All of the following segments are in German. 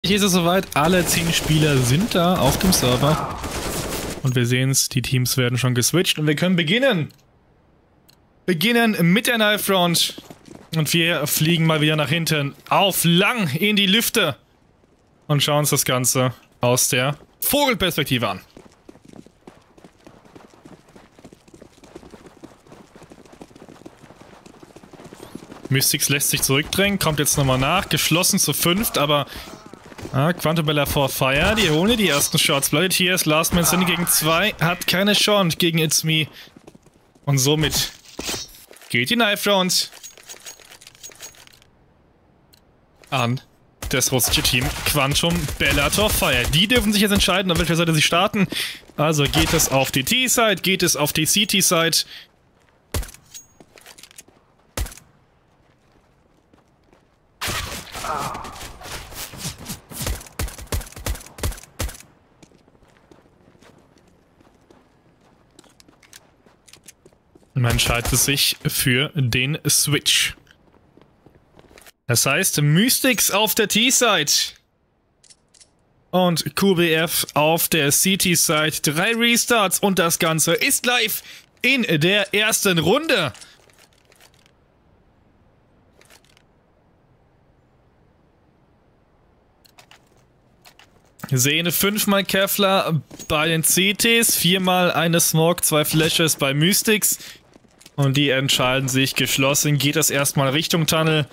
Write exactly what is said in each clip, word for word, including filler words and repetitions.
Hier ist es soweit, alle zehn Spieler sind da auf dem Server. Und wir sehen es, die Teams werden schon geswitcht und wir können beginnen. Beginnen mit der Knife Front. Und wir fliegen mal wieder nach hinten auf lang in die Lüfte. Und schauen uns das Ganze aus der Vogelperspektive an. Mystics lässt sich zurückdrängen, kommt jetzt nochmal nach, geschlossen zu fünft, aber ah, Quantum Bella for Fire, die holen die ersten Shots. Bloody Tears, Last Man Standing gegen zwei, hat keine Chance gegen It's Me. Und somit geht die Knife Round an das russische Team Quantum Bellator Fire. Die dürfen sich jetzt entscheiden, auf welcher Seite sie starten. Also geht es auf die T-Side, geht es auf die C T-Side. Man entscheidet sich für den Switch. Das heißt, Mystics auf der T-Side und Q B F auf der C T-Side. Drei Restarts und das Ganze ist live in der ersten Runde. Wir sehen fünfmal Kevlar bei den C Ts, viermal eine Smoke, zwei Flashes bei Mystics. Und die entscheiden sich geschlossen. Geht das erstmal Richtung Tunnel.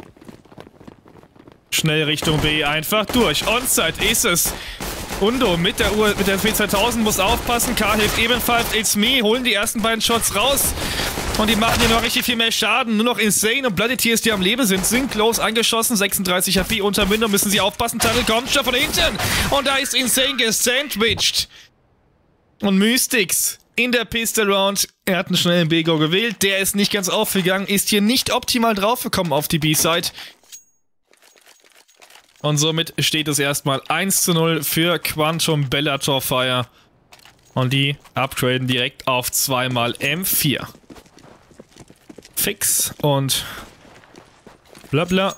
Schnell Richtung B, einfach durch. Onside ist es. Undo mit der Uhr, mit der P zweitausend muss aufpassen. K hilft ebenfalls. It's Me holen die ersten beiden Shots raus. Und die machen hier noch richtig viel mehr Schaden. Nur noch Insane und Bloody Tears, die am Leben sind, sind close angeschossen. sechsunddreißig H P unter Window, müssen sie aufpassen. Tunnel kommt schon von hinten. Und da ist Insane gesandwiched. Und Mystics in der Pistol Round. Er hat einen schnellen B-Go gewählt. Der ist nicht ganz aufgegangen. Ist hier nicht optimal draufgekommen auf die B-Side. Und somit steht es erstmal eins zu null für Quantum Bellator Fire. Und die upgraden direkt auf zweimal M vier. Fix und blabla.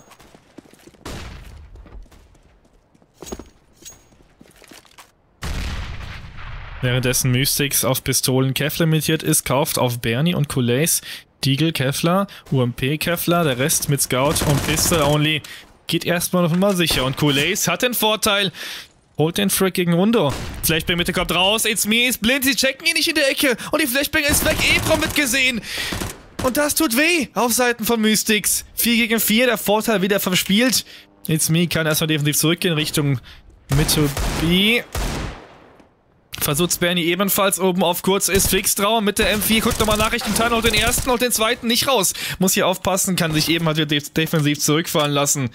Währenddessen Mystics auf Pistolen Kevlar limitiert ist, kauft auf Bernie und Kulays Deagle Kevlar, U M P Kevlar, der Rest mit Scout und Pistol Only. Geht erstmal noch mal sicher. Und Kulays hat den Vorteil. Holt den Frick gegen Undo. Flashbang Mitte kommt raus. It's Me ist blind. Sie checken ihn nicht in der Ecke. Und die Flashbang ist weg. Ebro mitgesehen. Und das tut weh auf Seiten von Mystics. vier gegen vier. Der Vorteil wieder verspielt. It's Me kann erstmal defensiv zurückgehen Richtung Mitte B. Versucht Bernie ebenfalls oben auf kurz, ist fix drauf mit der M vier, guckt nochmal nach Richtung Tunnel und den ersten und den zweiten nicht raus. Muss hier aufpassen, kann sich eben halt wieder def defensiv zurückfallen lassen.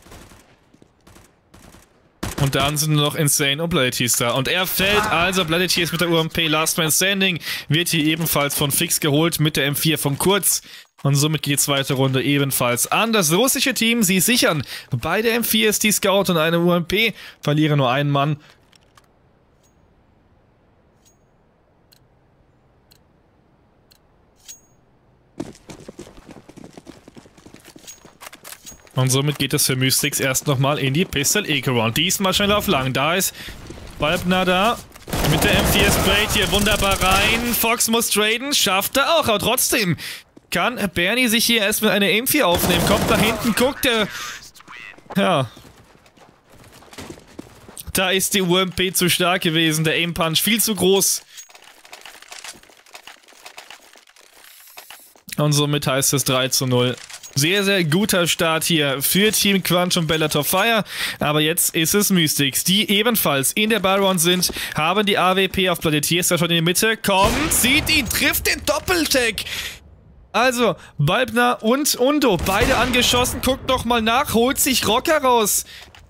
Und dann sind nur noch Insane und Bloody Tears da. Und er fällt, also Bloody Tears mit der U M P, Last Man Standing, wird hier ebenfalls von Fix geholt mit der M vier von Kurz. Und somit geht die zweite Runde ebenfalls an das russische Team. Sie sichern bei der M vier ist die Scout und eine U M P, verlieren nur einen Mann. Und somit geht es für Mystics erst nochmal in die Pistol Eco Round. Diesmal schnell auf lang. Da ist Balbner da. Mit der M vier sprayt hier wunderbar rein. Fox muss traden. Schafft er auch. Aber trotzdem kann Bernie sich hier erstmal eine M vier aufnehmen. Kommt nach hinten, guckt er. Ja. Da ist die U M P zu stark gewesen. Der Aim Punch viel zu groß. Und somit heißt es drei zu null. Sehr, sehr guter Start hier für Team Quantum Bellator Fire. Aber jetzt ist es Mystics, die ebenfalls in der Baron sind, haben die A W P auf Bloody Tears schon in die Mitte. Kommt, sieht ihn, trifft den Doppeltag. Also, Balbner und Undo, beide angeschossen. Guckt nochmal nach, holt sich Rocker raus.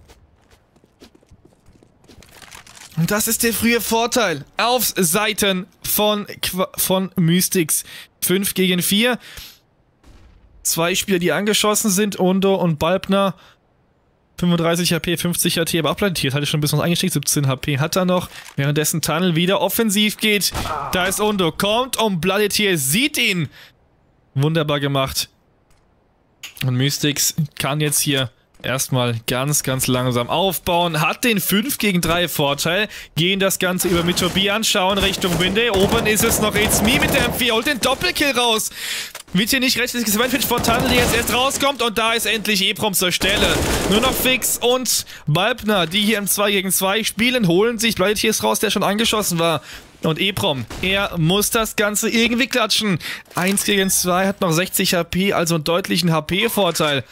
Und das ist der frühe Vorteil auf Seiten von, von Mystics. fünf gegen vier. Zwei Spieler, die angeschossen sind, Undo und Balbner. fünfunddreißig H P, fünfzig H P, aber abplantiert. Hatte schon ein bisschen was eingestiegen, siebzehn H P hat er noch. Währenddessen Tunnel wieder offensiv geht. Da ist Undo, kommt und Bloody Tears sieht ihn. Wunderbar gemacht. Und Mystics kann jetzt hier erstmal ganz, ganz langsam aufbauen. Hat den fünf gegen drei Vorteil. Gehen das Ganze über mit Tobi anschauen Richtung Windy. Oben ist es noch It's Me mit der M vier. Holt den Doppelkill raus. Wird hier nicht rechtzeitig geswitcht von Tunnel, die jetzt erst rauskommt. Und da ist endlich Eprom zur Stelle. Nur noch Fix und Balpner, die hier im zwei gegen zwei spielen, holen sich Blooded raus, der schon angeschossen war. Und Eprom, er muss das Ganze irgendwie klatschen. eins gegen zwei, hat noch sechzig H P, also einen deutlichen H P-Vorteil.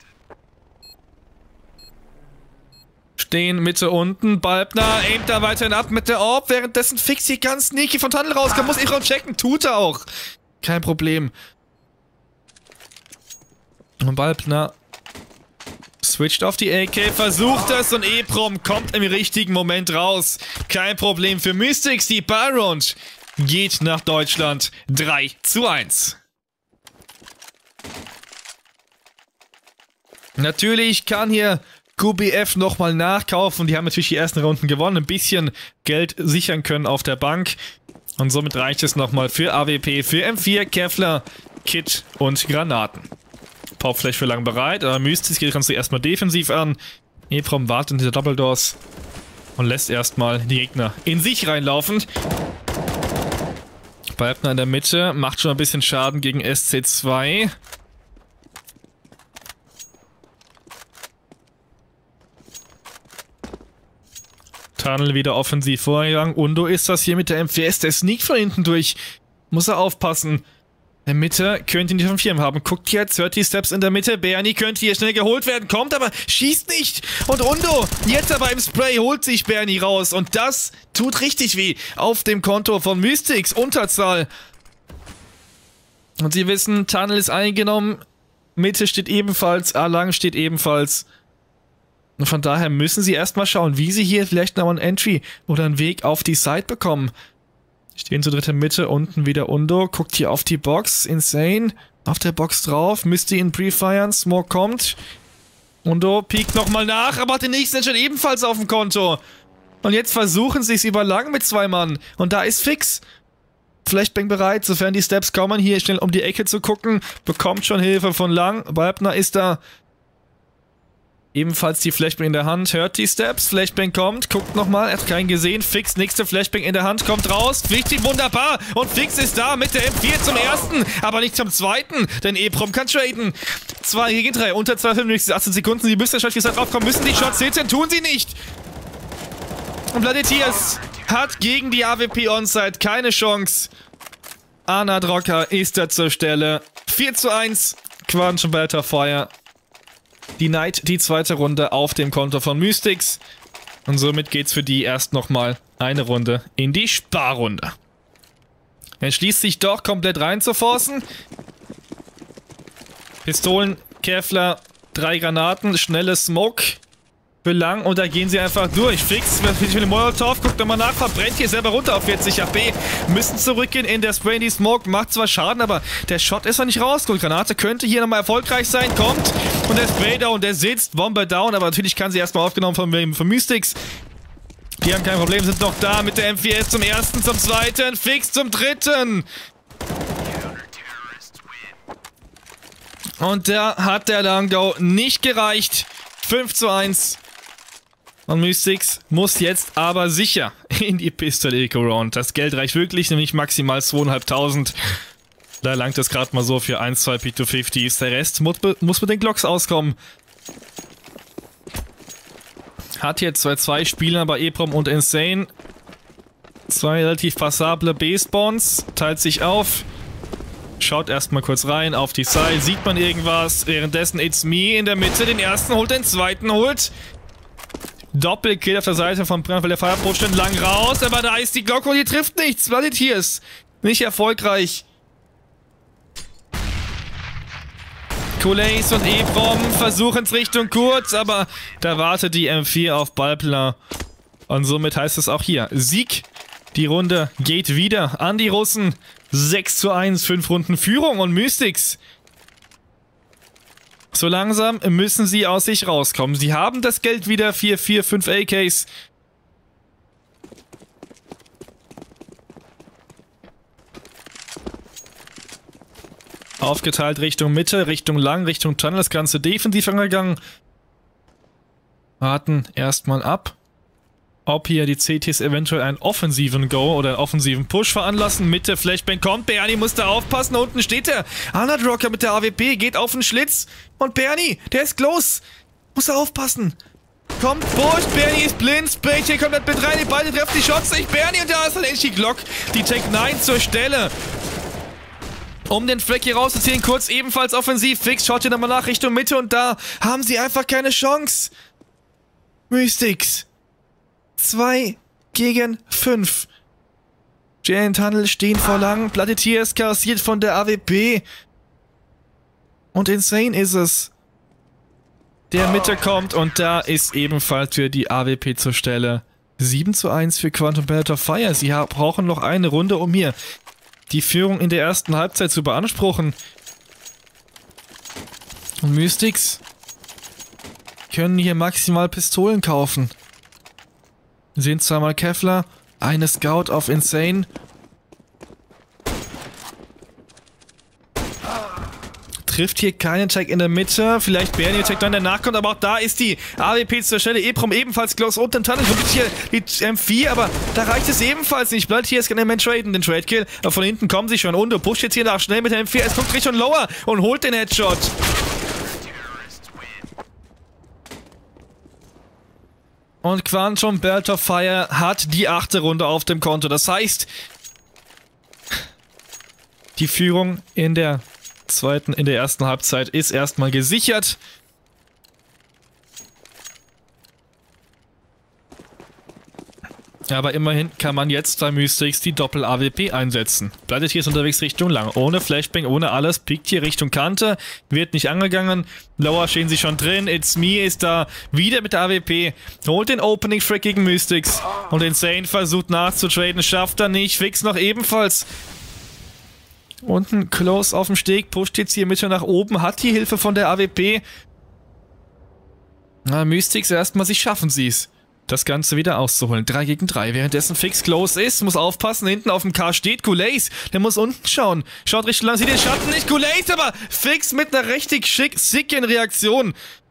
Stehen Mitte unten, Balpner aimt da weiterhin ab mit der Orb, währenddessen Fix hier ganz sneaky von Tunnel rauskommt, muss Eprom checken, tut er auch. Kein Problem. Und Balpner switcht auf die A K, versucht es und Eprom kommt im richtigen Moment raus. Kein Problem für Mystics, die Ballround geht nach Deutschland drei zu eins. Natürlich kann hier Q B F nochmal nachkaufen. Die haben natürlich die ersten Runden gewonnen, ein bisschen Geld sichern können auf der Bank. Und somit reicht es nochmal für A W P, für M vier, Kevlar, Kit und Granaten. Pop vielleicht für lang bereit, aber Mystics geht kannst du erstmal defensiv an. Eprom wartet in dieser Double Doors und lässt erstmal die Gegner in sich reinlaufen. Balpner in der Mitte, macht schon ein bisschen Schaden gegen S C zwei. Tunnel wieder offensiv vorgegangen. Undo ist das hier mit der M vier S, der sneakt von hinten durch. Muss er aufpassen. In der Mitte könnte ihn die von Firmen haben. Guckt jetzt, hört die Steps in der Mitte. Bernie könnte hier schnell geholt werden, kommt aber, schießt nicht. Und Undo, jetzt aber im Spray, holt sich Bernie raus. Und das tut richtig weh auf dem Konto von Mystics. Unterzahl. Und sie wissen, Tunnel ist eingenommen. Mitte steht ebenfalls, A lang steht ebenfalls. Und von daher müssen sie erstmal schauen, wie sie hier vielleicht noch einen Entry oder einen Weg auf die Side bekommen. Stehen zur dritten Mitte, unten wieder Undo, guckt hier auf die Box, Insane, auf der Box drauf, müsste ihn pre-firen, Smoke kommt. Undo piekt nochmal nach, aber hat den nächsten Headshot ebenfalls auf dem Konto. Und jetzt versuchen sie es über lang mit zwei Mann. Und da ist Fix. Flashbang bereit, sofern die Steps kommen, hier schnell um die Ecke zu gucken, bekommt schon Hilfe von lang, Balpner ist da. Ebenfalls die Flashbang in der Hand, hört die Steps, Flashbang kommt, guckt nochmal, er hat keinen gesehen, Fix, nächste Flashbang in der Hand, kommt raus, wichtig, wunderbar, und Fix ist da mit der M vier zum ersten, aber nicht zum zweiten, denn Eprom kann traden. zwei gegen drei, unter zwei Minuten, achtzehn Sekunden, sie müssen schon wieder draufkommen, müssen die Shots hitten, tun sie nicht. Und Vladetiers hat gegen die A W P Onside keine Chance. Arna Drocker ist da zur Stelle, vier zu eins, Quantum Fire. Die Knight, die zweite Runde auf dem Konto von Mystics. Und somit geht's für die erst nochmal eine Runde in die Sparrunde. Er schließt sich doch komplett rein zu forcen. Pistolen, Kevlar, drei Granaten, schnelle Smoke für lang und da gehen sie einfach durch. Fix, für den Molotov, guckt nochmal nach, verbrennt hier selber runter auf vierzig H P. Müssen zurückgehen in der Spray, die Smoke macht zwar Schaden, aber der Shot ist noch nicht rausgeholt. Granate könnte hier nochmal erfolgreich sein, kommt und der Spray down, der sitzt, Bombe down, aber natürlich kann sie erstmal aufgenommen von, von Mystics. Die haben kein Problem, sind noch da mit der M vier S zum ersten, zum zweiten, Fix zum dritten. Und da hat der Langau nicht gereicht. fünf zu eins. Und Mystics muss jetzt aber sicher in die Pistol Eco Round. Das Geld reicht wirklich, nämlich maximal zweitausendfünfhundert. Da langt es gerade mal so für eins, zwei P zwei fünfzig. Der Rest muss, muss mit den Glocks auskommen. Hat jetzt zwei zwei Spieler bei Eprom und Insane. Zwei relativ passable B-Spawns. Teilt sich auf. Schaut erstmal kurz rein auf die Side. Sieht man irgendwas? Währenddessen It's Me in der Mitte. Den ersten holt, den zweiten holt. Doppelkill auf der Seite von Brand, weil der Fireapproach schon lang raus. Aber da ist die Glocke und die trifft nichts. Vladetiers. Nicht erfolgreich. Koulace und Eprom versuchen es Richtung kurz, aber da wartet die M vier auf Balpner. Und somit heißt es auch hier Sieg. Die Runde geht wieder an die Russen. sechs zu eins, fünf Runden Führung und Mystics. So langsam müssen sie aus sich rauskommen. Sie haben das Geld wieder, vier, vier, fünf A Ks. Aufgeteilt Richtung Mitte, Richtung lang, Richtung Tunnel. Das Ganze defensiv angegangen. Warten erstmal ab, ob hier die C Ts eventuell einen offensiven Go oder einen offensiven Push veranlassen. Mitte Flashbang kommt, Bernie muss da aufpassen, da unten steht der Underdrocker mit der A W P, geht auf den Schlitz und Bernie, der ist close, muss er aufpassen. Kommt, Push, Bernie ist blind, Sprayt hier komplett mit rein, die beiden treffen die Shots nicht, Bernie und da ist dann endlich die Glock, die Tech neun zur Stelle. Um den Fleck hier rauszuziehen, kurz ebenfalls offensiv, Fix schaut hier nochmal nach Richtung Mitte und da haben sie einfach keine Chance. Mystics. zwei gegen fünf. Giant Tunnel stehen vor lang. Plattetier ist kassiert von der A W P. Und Insane ist es. Der Mitte kommt und da ist ebenfalls für die A W P zur Stelle. sieben zu eins für Quantum Belt of Fire. Sie brauchen noch eine Runde, um hier die Führung in der ersten Halbzeit zu beanspruchen. Und Mystics können hier maximal Pistolen kaufen. Sind zweimal Kevlar, eine Scout auf Insane. Trifft hier keinen Tag in der Mitte. Vielleicht Bernie Tag dann danach kommt, aber auch da ist die A W P zur Stelle. Eprom ebenfalls close unten im Tunnel. Wirklich hier die M vier, aber da reicht es ebenfalls nicht. Bleibt hier, es kann der Man traden, den Trade Kill. Aber von hinten kommen sie schon. Undo pusht jetzt hier nach schnell mit der M vier. Es kommt Richtung Lower und holt den Headshot. Und Quantum Belt of Fire hat die achte Runde auf dem Konto. Das heißt, die Führung in der zweiten, in der ersten Halbzeit ist erstmal gesichert. Aber immerhin kann man jetzt bei Mystics die Doppel-A W P einsetzen. Bleibt hier ist unterwegs Richtung lang. Ohne Flashbang, ohne alles. Piekt hier Richtung Kante. Wird nicht angegangen. Lower stehen sie schon drin. It's Me ist da wieder mit der A W P. Holt den Opening Frag gegen Mystics. Und Insane versucht nachzutraden. Schafft er nicht. Fix noch ebenfalls. Unten close auf dem Steg. Pusht jetzt hier Mitte nach oben. Hat die Hilfe von der A W P. Na, Mystics erstmal, sie schaffen sie es, das Ganze wieder auszuholen. drei gegen drei. Währenddessen Fix close ist, muss aufpassen. Hinten auf dem K steht Goulet. Der muss unten schauen. Schaut richtig lang, sieht den Schatten nicht. Goulet, aber Fix mit einer richtig schick, sicken Reaktion.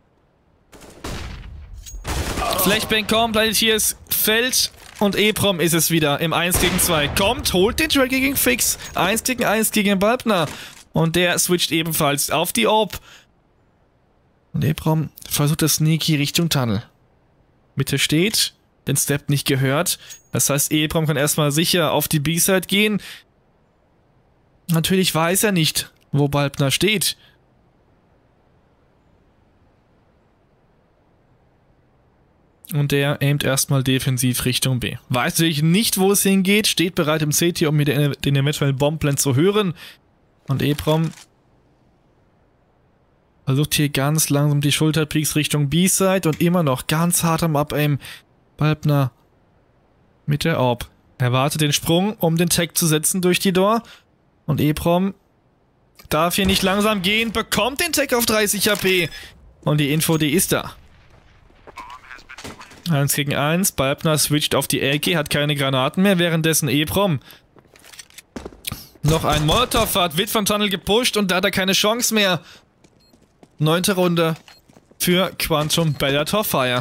Flashbang kommt, bleibt hier ist Feld. Und Eprom ist es wieder im eins gegen zwei. Kommt, holt den Track gegen Fix. eins gegen eins gegen Balbner. Und der switcht ebenfalls auf die Orb. Und Eprom versucht das Sneaky Richtung Tunnel. Mitte steht, den Step nicht gehört. Das heißt, Eprom kann erstmal sicher auf die B-Side gehen. Natürlich weiß er nicht, wo Balbner steht. Und der aimt erstmal defensiv Richtung B. Weiß natürlich nicht, wo es hingeht, steht bereit im C T, um mir den, den eventuellen Bombplan zu hören. Und Eprom versucht hier ganz langsam die Schulterpeaks Richtung B-Side und immer noch ganz hart am Up-Aim. Balbner mit der Orb. Er wartet den Sprung, um den Tag zu setzen durch die Door. Und Eprom darf hier nicht langsam gehen, bekommt den Tag auf dreißig H P. Und die Info, die ist da. eins gegen eins, Balbner switcht auf die A K, hat keine Granaten mehr, währenddessen Eprom noch ein Molotov hat, wird vom Tunnel gepusht und da hat er keine Chance mehr. Neunte Runde für Quantum Belt of Fire.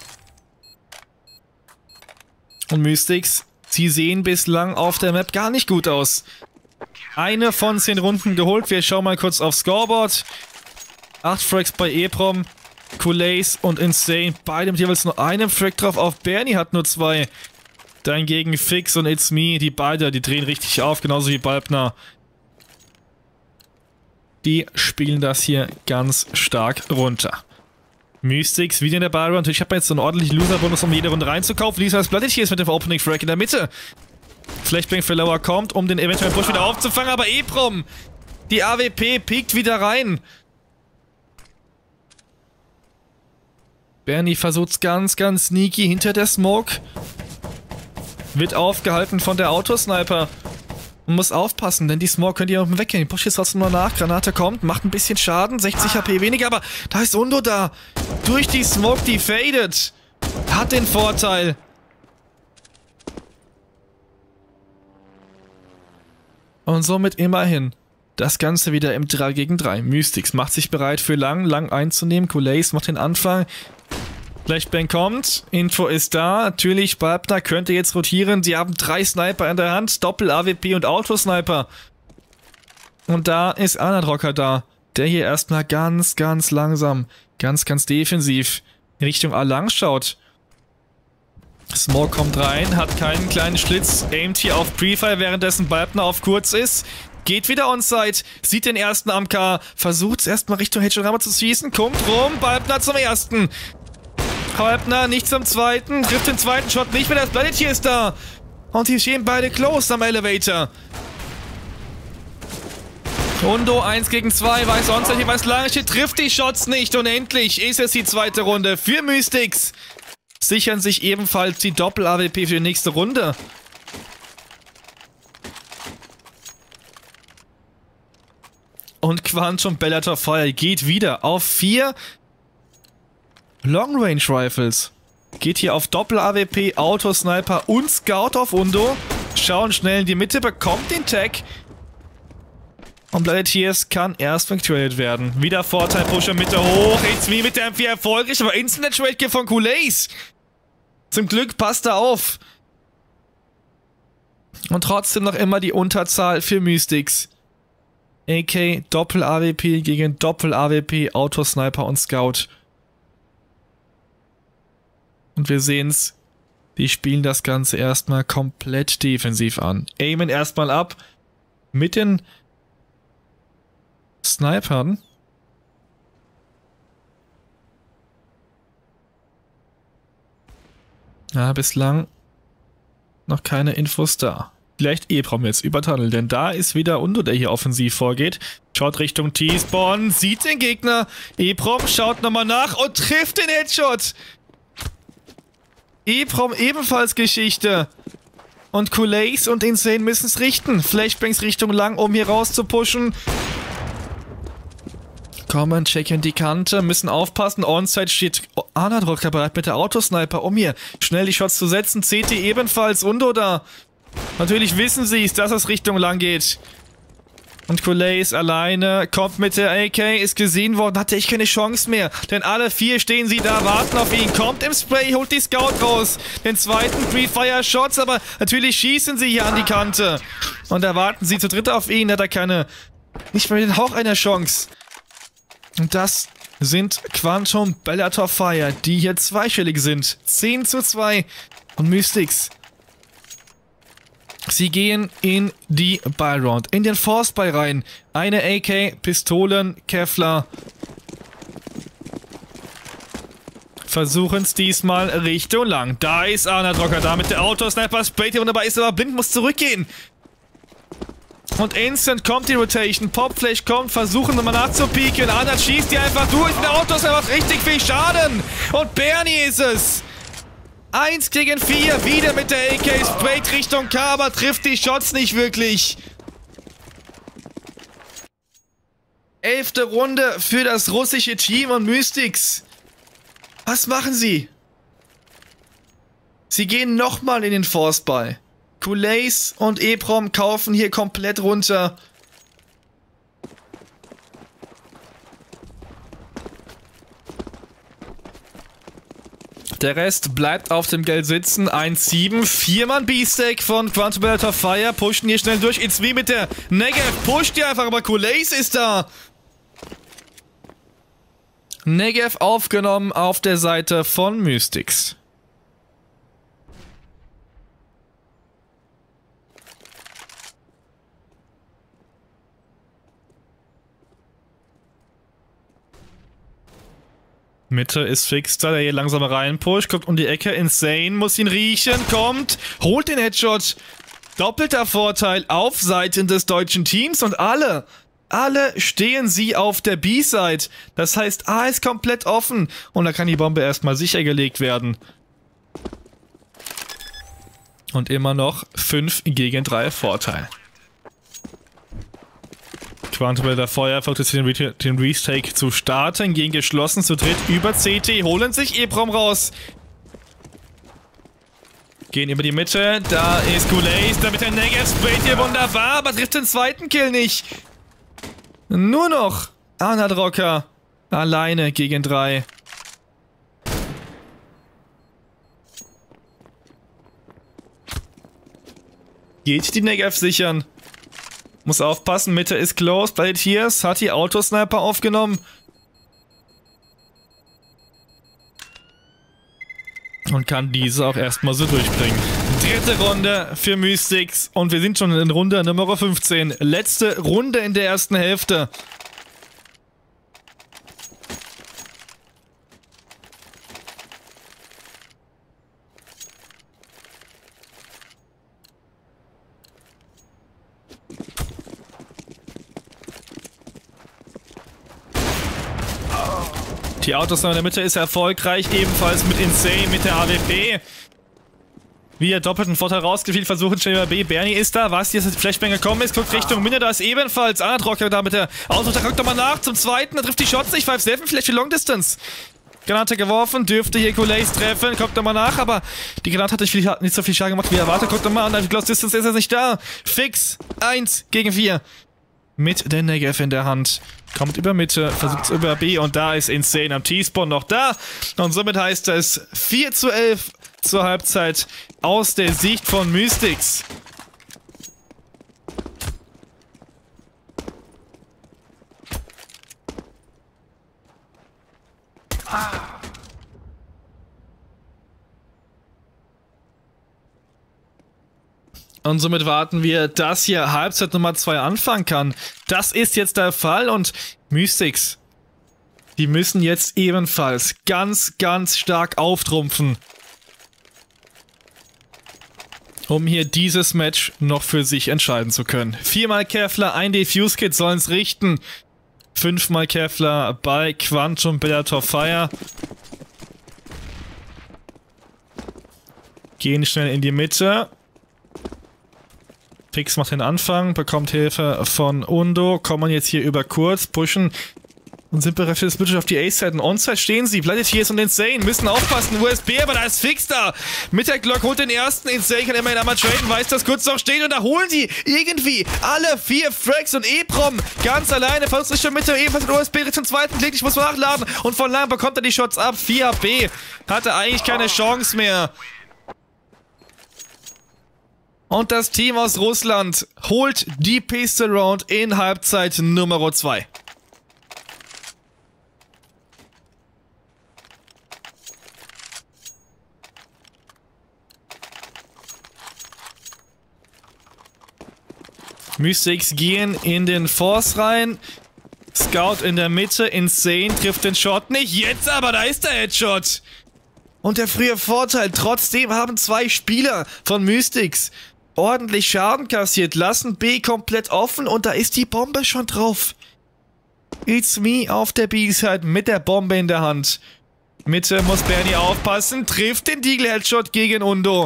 Und Mystics, sie sehen bislang auf der Map gar nicht gut aus. Eine von zehn Runden geholt, wir schauen mal kurz aufs Scoreboard. acht Frags bei Eprom. Goulet und Insane, beide mit jeweils nur einem Frag drauf. Auf Bernie hat nur zwei. Dann gegen Fix und It's Me, die beide, die drehen richtig auf, genauso wie Balbner. Die spielen das hier ganz stark runter. Mystics wieder in der Ballrun. Natürlich hat man jetzt so einen ordentlichen Loser-Bonus, um jede Runde reinzukaufen. Lisa Blattet hier ist mit dem Opening Frag in der Mitte. Flashbang für Lower kommt, um den eventuellen Push wieder aufzufangen, aber Eprom, die A W P piekt wieder rein. Bernie versucht's ganz, ganz sneaky hinter der Smoke. Wird aufgehalten von der Autosniper. Man muss aufpassen, denn die Smoke könnt ihr auch weggehen. Push jetzt trotzdem noch nach. Granate kommt, macht ein bisschen Schaden. sechzig H P weniger, aber da ist Undo da. Durch die Smoke, die fadet. Hat den Vorteil. Und somit immerhin das Ganze wieder im drei gegen drei. Mystics macht sich bereit für lang, lang einzunehmen. Goulet macht den Anfang. Flashbang kommt, Info ist da, natürlich Balpner könnte jetzt rotieren, sie haben drei Sniper in der Hand, Doppel-A W P und Autosniper. Und da ist Anadrocker da, der hier erstmal ganz, ganz langsam, ganz, ganz defensiv Richtung A lang schaut. Smoke kommt rein, hat keinen kleinen Schlitz, aimt hier auf Prefire, währenddessen Balpner auf kurz ist. Geht wieder onside, sieht den ersten A M K, versucht es erstmal Richtung Hedgerammer zu schießen, kommt rum, Balpner zum ersten. Balpner nicht zum zweiten, trifft den zweiten Shot nicht mehr, das Planet ist da. Und die stehen beide close am Elevator. Undo eins gegen zwei, weiß onside, hier weiß lange steht, trifft die Shots nicht und endlich ist es die zweite Runde für Mystics. Sichern sich ebenfalls die Doppel-A W P für die nächste Runde. Und Quantum Bellator Fire geht wieder auf vier Long Range Rifles. Geht hier auf Doppel-A W P, Autosniper und Scout auf Undo. Schauen schnell in die Mitte, bekommt den Tag. Und Planeteers kann erst wegtradet werden. Wieder Vorteil, Pusher Mitte hoch. It's me mit der M vier erfolgreich, aber Instant Trade Kill von Kool-Ace. Zum Glück passt er auf. Und trotzdem noch immer die Unterzahl für Mystics. A K, Doppel-A W P gegen Doppel-A W P, Autosniper und Scout. Und wir sehen's. Die spielen das Ganze erstmal komplett defensiv an. Aimen erstmal ab. Mit den Snipern. Ja, bislang noch keine Infos da. Vielleicht Ebrom jetzt über Tunnel, denn da ist wieder Undo, der hier offensiv vorgeht. Schaut Richtung T-Spawn, sieht den Gegner. Ebrom schaut nochmal nach und trifft den Headshot. Ebrom ebenfalls Geschichte. Und Kool-Ace und Insane müssen es richten. Flashbangs Richtung lang, um hier raus zu pushen. Kommen, checken die Kante, müssen aufpassen. Onside steht Anadrocker bereit mit der Autosniper, um hier schnell die Shots zu setzen. C T ebenfalls, Undo da. Natürlich wissen sie es, dass es Richtung lang geht. Und Kool-Ace alleine, kommt mit der A K, ist gesehen worden, hatte ich keine Chance mehr. Denn alle vier stehen sie da, warten auf ihn. Kommt im Spray, holt die Scout raus. Den zweiten Pre-Fire-Shots, aber natürlich schießen sie hier an die Kante. Und da warten sie zu dritt auf ihn, hat er keine, nicht mal den Hauch einer Chance. Und das sind Quantum Bellator Fire, die hier zweistellig sind. zehn zu zwei. Und Mystics. Sie gehen in die Buy-Round, in den Force-Buy rein. Eine A K, Pistolen, Kevlar. Versuchen es diesmal Richtung lang. Da ist Anadrocker, da mit der Autosniper. Sprayt hier wunderbar, ist aber blind, muss zurückgehen. Und instant kommt die Rotation, Popflash kommt, versuchen nochmal nachzupieken. Anad schießt die einfach durch, der Autos macht richtig viel Schaden. Und Bernie ist es. eins gegen vier, wieder mit der A K, sprayt Richtung K, aber trifft die Shots nicht wirklich. Elfte Runde für das russische Team und Mystics. Was machen sie? Sie gehen nochmal in den Force-Buy. Kool-Ace und Ebrom kaufen hier komplett runter. Der Rest bleibt auf dem Geld sitzen. eins sieben. Vier-Mann B-Stack von Quantum Bellator Fire. Pushen hier schnell durch. It's wie mit der Negev. Pusht die einfach, aber Kool-Ace ist da. Negev aufgenommen auf der Seite von Mystics. Mitte ist Fixter, der hier langsam reinpusht, kommt um die Ecke, Insane, muss ihn riechen, kommt, holt den Headshot. Doppelter Vorteil auf Seiten des deutschen Teams und alle, alle stehen sie auf der B-Side. Das heißt, A ist komplett offen und da kann die Bombe erstmal sicher gelegt werden. Und immer noch fünf gegen drei Vorteil. Quantum Bellator Fire versucht jetzt den, Re den Retake zu starten, gehen geschlossen zu dritt über C T, holen sich Ebrom raus. Gehen über die Mitte, da ist Kool-Ace, damit der Negev sprayt hier wunderbar, aber trifft den zweiten Kill nicht. Nur noch Anadrocker alleine gegen drei. Geht die Negev sichern. Muss aufpassen, Mitte ist closed. Planeteers hat die Autosniper aufgenommen. Und kann diese auch erstmal so durchbringen. Dritte Runde für Mystics. Und wir sind schon in Runde Nummer fünfzehn. Letzte Runde in der ersten Hälfte. Die Autos in der Mitte ist erfolgreich, ebenfalls mit Insane, mit der A W P. Wie er doppelten Vorteil rausgefiel, versuchen schnell über B. Bernie ist da, was jetzt die Flashbang gekommen ist, guckt Richtung Mine, da ist ebenfalls Anadrocker da mit der Auto, da guckt nochmal nach, zum zweiten, da trifft die Shots nicht, five seven, vielleicht für Long Distance. Granate geworfen, dürfte hier Kulays treffen, kommt nochmal nach, aber die Granate hat nicht, viel, nicht so viel Schaden gemacht wie erwartet, guckt nochmal an, Close Distance ist er nicht da. Fix, eins gegen vier. Mit der Negev in der Hand. Kommt über Mitte, versucht über B und da ist Insane am T-Spawn noch da. Und somit heißt es vier zu elf zur Halbzeit aus der Sicht von Mystics. Und somit warten wir, dass hier Halbzeit Nummer zwei anfangen kann. Das ist jetzt der Fall und Mystics, die müssen jetzt ebenfalls ganz, ganz stark auftrumpfen, um hier dieses Match noch für sich entscheiden zu können. Viermal Kevlar, ein Defuse-Kit sollen es richten. Fünfmal Kevlar bei Quantum Bellator Fire. Gehen schnell in die Mitte. Fix macht den Anfang, bekommt Hilfe von Undo, kommen jetzt hier über kurz, pushen und sind bereit für das Budget auf die A-Side. On-Side stehen sie, Planeteers und Insane müssen aufpassen, U S B, aber da ist Fix da. Mit der Glock holt den ersten, Insane kann immerhin einmal traden, weiß, dass kurz noch steht und da holen die irgendwie alle vier Frags und E-Prom ganz alleine, versucht Richtung Mitte, ebenfalls mit U S B Richtung zweiten Klick, ich muss nachladen und von lang bekommt er die Shots ab, vier H P, hatte eigentlich keine Chance mehr. Und das Team aus Russland holt die Pistol Round in Halbzeit Nummer zwei. Mystics gehen in den Force rein. Scout in der Mitte, Insane trifft den Shot nicht. Jetzt aber, da ist der Headshot. Und der frühe Vorteil, trotzdem haben zwei Spieler von Mystics ordentlich Schaden kassiert, lassen B komplett offen und da ist die Bombe schon drauf. It's me auf der B-Side mit der Bombe in der Hand. Mitte muss Bernie aufpassen, trifft den Deagle-Headshot gegen Undo.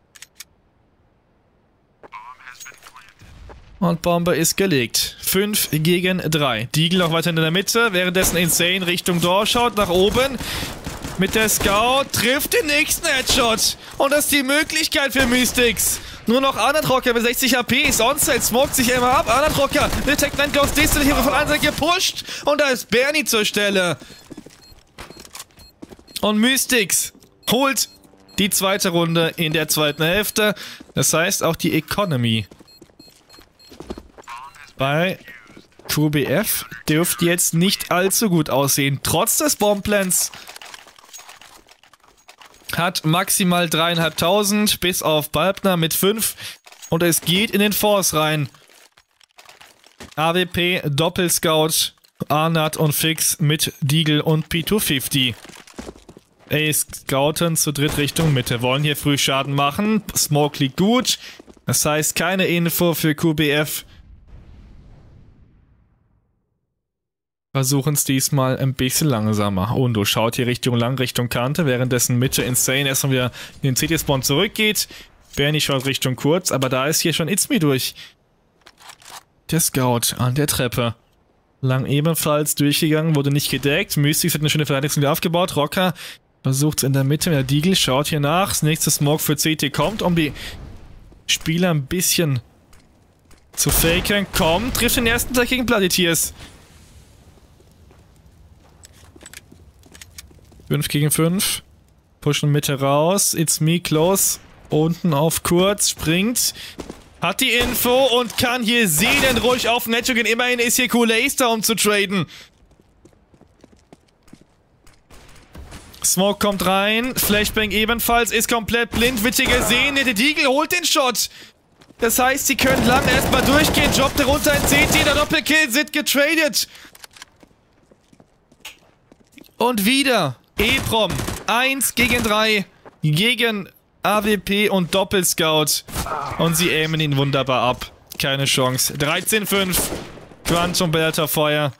Und Bombe ist gelegt. fünf gegen drei. Deagle noch weiter in der Mitte, währenddessen Insane Richtung Door schaut, nach oben. Mit der Scout trifft den nächsten Headshot. Und das ist die Möglichkeit für Mystics. Nur noch Anadrocker mit sechzig H P. Onside smoked sich immer ab. Anadrocker, Detect neun Close Distance hier von einer Seite gepusht. Und da ist Bernie zur Stelle. Und Mystics holt die zweite Runde in der zweiten Hälfte. Das heißt auch die Economy bei Q B F dürfte jetzt nicht allzu gut aussehen. Trotz des Bombplans hat maximal dreieinhalbtausend bis auf Balbner mit fünf und es geht in den Force rein. A W P, Doppelscout, Arnat und Fix mit Deagle und P zweihundertfünfzig. Ey, Scouten zu dritt Richtung Mitte. Wollen hier früh Schaden machen. Smoke liegt gut. Das heißt, keine Info für Q B F. Versuchen es diesmal ein bisschen langsamer. Undo schaut hier Richtung lang, Richtung Kante, währenddessen Mitte Insane erstmal wieder in den C T-Spawn zurückgeht. Bernie schaut Richtung kurz, aber da ist hier schon It's Me durch. Der Scout an der Treppe. Lang ebenfalls durchgegangen, wurde nicht gedeckt. Mystics hat eine schöne Verteidigungslinie aufgebaut. Rocker versucht es in der Mitte mit der Deagle, schaut hier nach. Das nächste Smoke für C T kommt, um die Spieler ein bisschen zu faken. Kommt, trifft den ersten Tag gegen Planeteers. fünf gegen fünf. Pushen Mitte raus. It's Me close. Unten auf kurz. Springt. Hat die Info und kann hier seelenruhig auf Netto gehen. Immerhin ist hier Kool-Aid da, um zu traden. Smoke kommt rein. Flashbang ebenfalls. Ist komplett blind. Wird hier gesehen. Der Deagle holt den Shot. Das heißt, sie können lang erstmal durchgehen. Job darunter in C T. Der Doppelkill sind getradet. Und wieder EPROM. eins gegen drei. Gegen A W P und Doppelscout. Und sie aimen ihn wunderbar ab. Keine Chance. dreizehn fünf. Quantum Belter Feuer.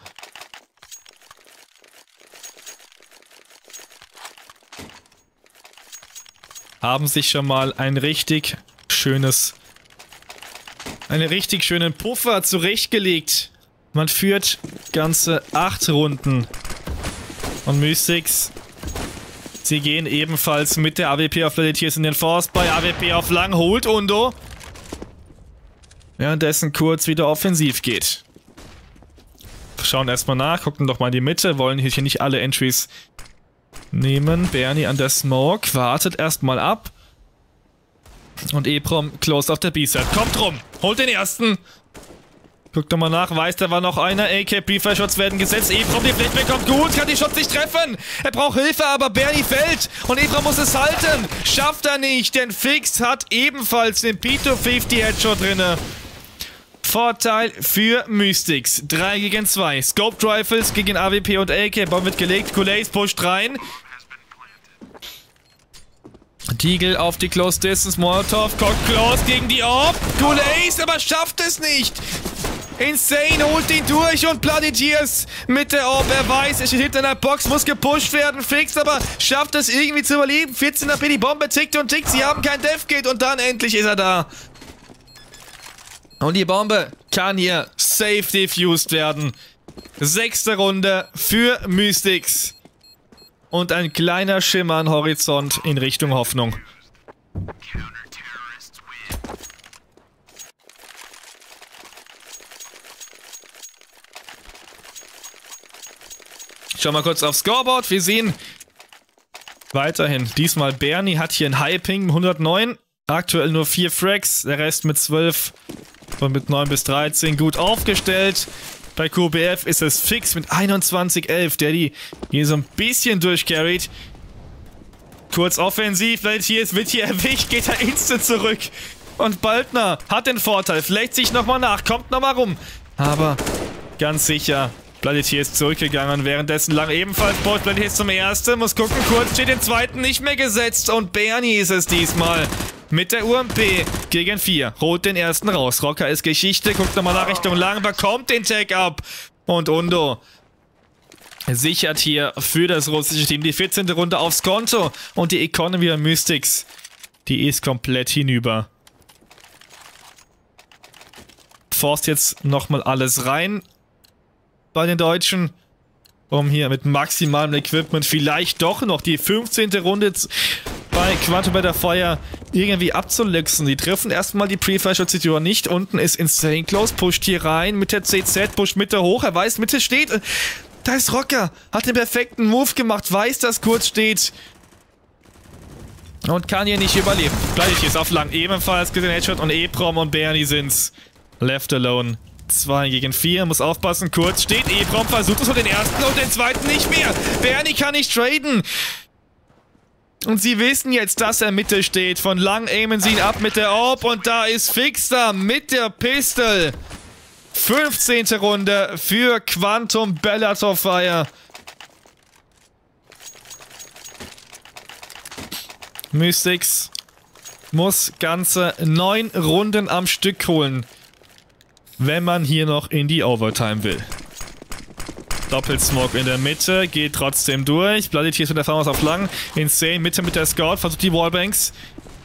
Haben sich schon mal ein richtig schönes, einen richtig schönen Puffer zurechtgelegt. Man führt ganze acht Runden. Und Mystics, sie gehen ebenfalls mit der A W P auf Pleditiers in den Forst. Bei A W P auf lang holt Undo. Währenddessen kurz wieder offensiv geht. Schauen erstmal nach, gucken doch mal in die Mitte, wollen hier nicht alle Entries nehmen. Bernie an der Smoke, wartet erstmal ab. Und EPROM closed auf der B-Side. Kommt rum, holt den ersten. Guckt nochmal nach, weiß, da war noch einer. A K Pre-Fire-Shots werden gesetzt. EPROM, die Flashbang kommt gut, kann die Shots nicht treffen. Er braucht Hilfe, aber Bernie fällt. Und EPROM muss es halten. Schafft er nicht, denn Fix hat ebenfalls den P zwei fünfzig Headshot drinne. Vorteil für Mystics. drei gegen zwei. Scoped Rifles gegen A W P und A K. Bomb wird gelegt. Kool-Aid pusht rein. Deagle auf die Close Distance. Molotov. Cock close gegen die Orb. Kool-Aid, aber schafft es nicht. Insane holt ihn durch und Pleditiers mit der Orb. Er weiß, er steht hinter einer Box, muss gepusht werden. Fix, aber schafft es irgendwie zu überleben. vierzehn A P, die Bombe tickt und tickt. Sie haben kein Deathkit und dann endlich ist er da. Und die Bombe kann hier safe defused werden. Sechste Runde für Mystics. Und ein kleiner Schimmer am Horizont in Richtung Hoffnung. Schauen wir kurz aufs Scoreboard. Wir sehen weiterhin, diesmal Bernie hat hier ein High Ping hundertneun. Aktuell nur vier Frags, der Rest mit zwölf. Und mit neun bis dreizehn gut aufgestellt. Bei Q B F ist es Fix mit einundzwanzig elf, der die hier so ein bisschen durchcarried. Kurz offensiv, vielleicht hier ist, wird hier erwischt, geht er instant zurück. Und Baldner hat den Vorteil, flecht sich nochmal nach, kommt nochmal rum. Aber ganz sicher, Pleditiers ist zurückgegangen, währenddessen lang ebenfalls Bolt. Pleditiers zum ersten, muss gucken, kurz steht den zweiten nicht mehr gesetzt. Und Bernie ist es diesmal. Mit der U M P gegen vier. Holt den ersten raus. Rocker ist Geschichte. Guckt nochmal nach Richtung lang. Bekommt den Tag ab. Und Undo sichert hier für das russische Team die vierzehnte Runde aufs Konto. Und die Economy der Mystics, die ist komplett hinüber. Forst jetzt nochmal alles rein bei den Deutschen, um hier mit maximalem Equipment vielleicht doch noch die fünfzehnte Runde bei Quantum Belter Feuer irgendwie abzuluxen. Die treffen erstmal die Pre-Fire-Shot-Situation nicht. Unten ist Insane Close, pusht hier rein mit der C Z, pusht Mitte hoch. Er weiß, Mitte steht. Da ist Rocker. Hat den perfekten Move gemacht, weiß, dass kurz steht. Und kann hier nicht überleben. Pleditiers auf lang ebenfalls gesehen Headshot und EPROM und Bernie sind's. Left alone. zwei gegen vier, muss aufpassen. Kurz steht EPROM, versucht es und den ersten und den zweiten nicht mehr. Bernie kann nicht traden. Und sie wissen jetzt, dass er Mitte steht. Von lang aimen sie ihn ab mit der Orb. Und da ist Fix da mit der Pistol. fünfzehnte Runde für Quantum Belter Fire. Mystics muss ganze neun Runden am Stück holen, wenn man hier noch in die Overtime will. Doppelsmoke in der Mitte, geht trotzdem durch. Pleditiers mit der Farmers auf lang. Insane, Mitte mit der Scout, versucht die Wallbanks.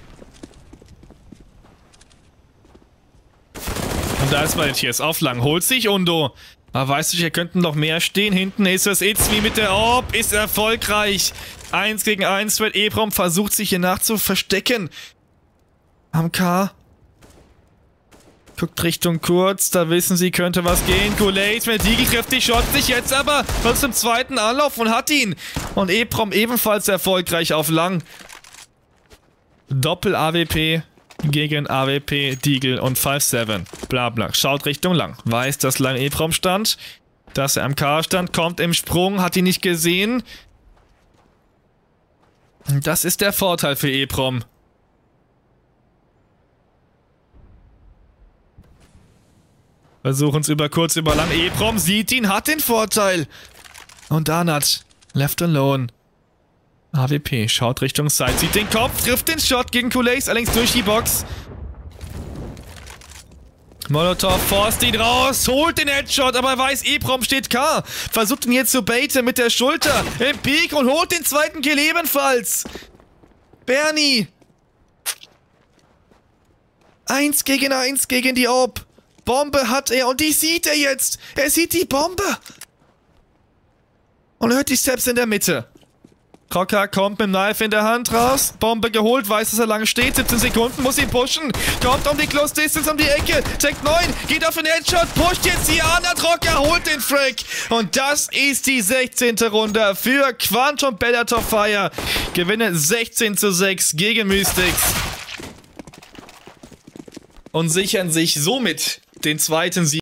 Und da ist Pleditiers auf lang, holt sich Undo. Aber weißt du, hier könnten noch mehr stehen. Hinten ist es Itzwi mit der Orb, ist erfolgreich. eins gegen eins, wird EPROM versucht sich hier nach zu verstecken. Am K. Guckt Richtung kurz, da wissen sie, könnte was gehen. Kool-Aid mit Deagle trifft die Shot sich jetzt aber wird zum zweiten Anlauf und hat ihn. Und EPROM ebenfalls erfolgreich auf lang. Doppel-A W P gegen A W P, Deagle und fünf sieben. Blabla. Schaut Richtung Lang. Weiß, dass Lang EEPROM stand. Dass er am K stand. Kommt im Sprung. Hat ihn nicht gesehen. Das ist der Vorteil für EEPROM. Versuchen es über kurz, über lang. EEPROM sieht ihn, hat den Vorteil. Und Danat. Left alone. A W P schaut Richtung Side, sieht den Kopf, trifft den Shot gegen Kulais, allerdings durch die Box. Molotov forst ihn raus, holt den Headshot, aber er weiß, EEPROM steht K. Versucht ihn jetzt zu baiten mit der Schulter im Peak und holt den zweiten Kill ebenfalls. Bernie. Eins gegen eins gegen die A W P. Bombe hat er und die sieht er jetzt. Er sieht die Bombe. Und hört die Steps in der Mitte. Rocker kommt mit dem Knife in der Hand raus. Bombe geholt, weiß, dass er lange steht. siebzehn Sekunden, muss ihn pushen. Kommt um die Close Distance, um die Ecke. Tech neun, geht auf den Headshot, pusht jetzt hier an. Rocker holt den Frag. Und das ist die sechzehnte Runde für Quantum Bellator Fire. Gewinne sechzehn zu sechs gegen Mystics. Und sichern sich somit den zweiten Sieg.